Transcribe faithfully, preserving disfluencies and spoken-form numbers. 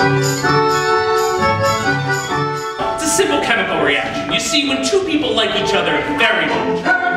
It's a simple chemical reaction. You see, when two people like each other very much,